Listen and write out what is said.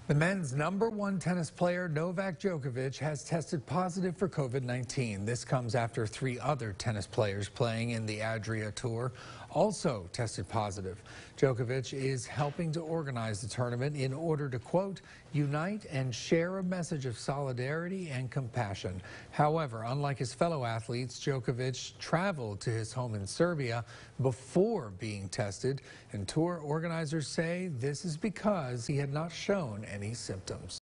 The men's #1 tennis player, Novak Djokovic, has tested positive for COVID-19. This comes after 3 other tennis players playing in the Adria Tour also tested positive. Djokovic is helping to organize the tournament in order to, quote, unite and share a message of solidarity and compassion. However, unlike his fellow athletes, Djokovic traveled to his home in Serbia before being tested, and tour organizers say this is because he had not shown any symptoms.